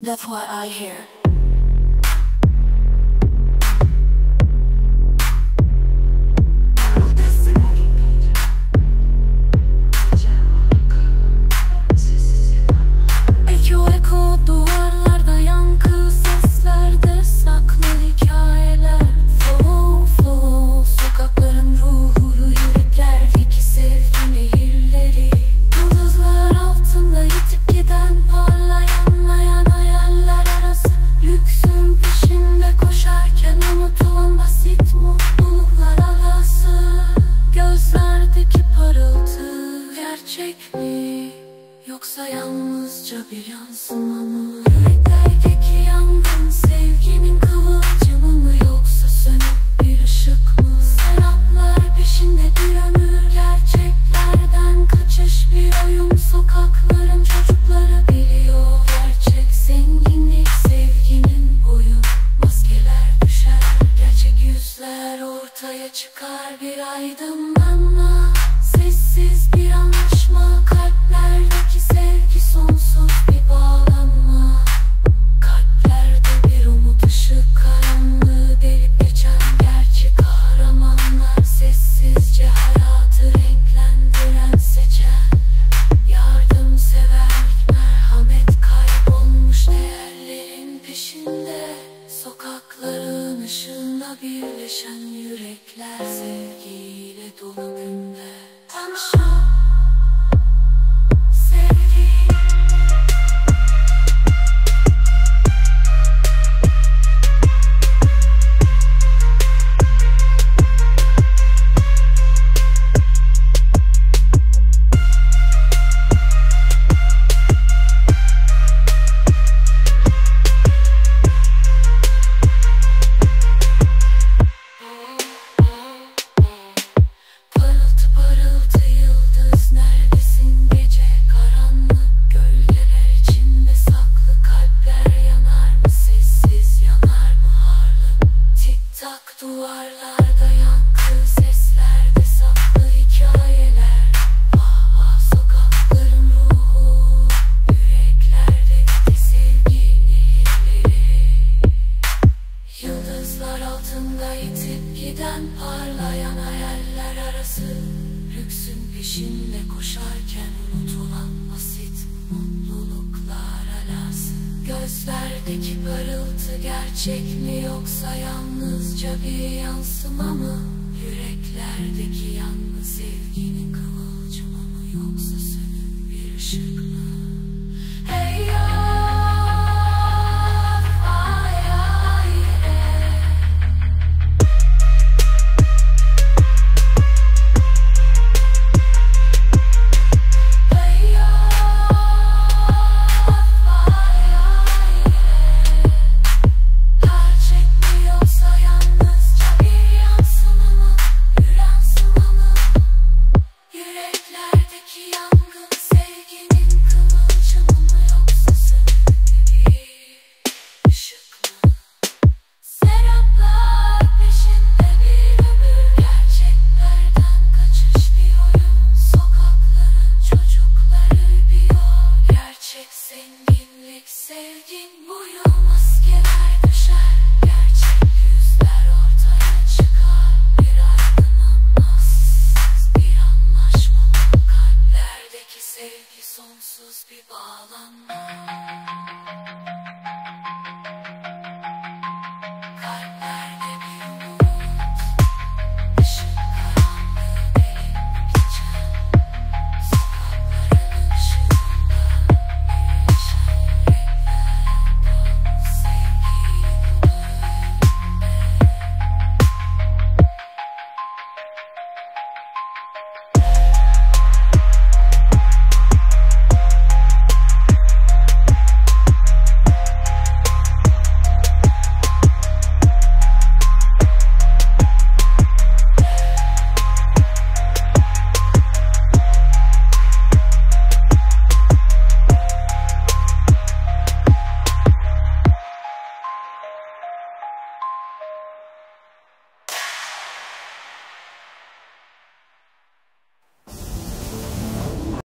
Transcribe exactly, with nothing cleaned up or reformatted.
That's why I hear. Eko eko duvarlarda yankı seslerde saklı hikayeler. Flow flow sokakların ruhu yüreklerdeki sevgi nehirleri. Yıldızlar altında yitip giden parlayan hayaller arası. Lüksün peşinde koşarken unutulan basit mutluluklar arası. Gözlerdeki parıltı gerçek mi? Yoksa yalnızca bir yansıma mı? Yüreklerdeki yangın sevginin kıvılcımı mı? Yoksa sönük bir ışık mı? Seraplar peşinde bir ömür, gerçeklerden kaçış bir oyun. Sokakların çocukları biliyor gerçek zenginlik sevginin boyu. Maskeler düşer, gerçek yüzler ortaya çıkar. Bir aydınlanma, sessiz bir anlaşma. Kalplerdeki sevgi sonsuz bir bağlanma. Kalplerde bir umut ışık, karanlığı delip geçen gerçek kahramanlar. Sessizce hayatı renklendiren, seçen yardımsever, merhamet kaybolmuş değerlerin peşinde. Sokakların ışığında birleşen yürekler sevgiyle dolu günde. Tanışma, sevgi. Parıltı parıltı yıldız, neredesin gece karanlık? Gölgeler içinde saklı kalpler yanar mı? Sessiz yanar mı harlı? Tik tak duvarlarda yankı seslerde saklı hikayeler. Ah ah sokakların ruhu, yüreklerdeki sevgi nehirleri. Yıldızlar altında yitip giden parlayan hayaller arası. Lüksün peşinde koşarken unutulan basit mutluluklar alası. Gözlerdeki parıltı gerçek mi? Yoksa yalnızca bir yansıma mı? Yüreklerdeki yangın sevginin